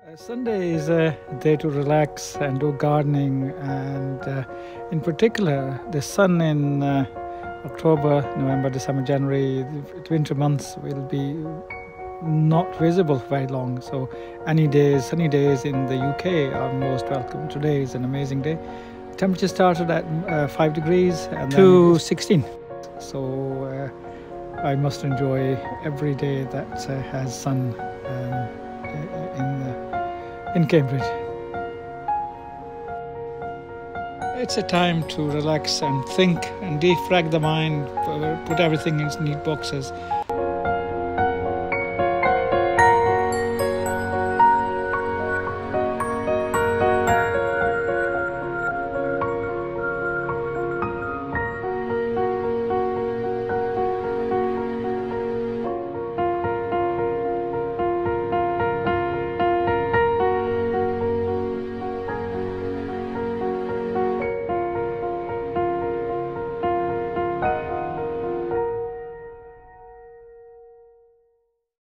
Sunday is a day to relax and do gardening, and in particular, the sun in October, November, December, January, the winter months will be not visible for very long. So, sunny days in the UK are most welcome. Today is an amazing day. Temperature started at 5 degrees and to 16. So, I must enjoy every day that has sun in Cambridge. It's a time to relax and think and defrag the mind, put everything in neat boxes.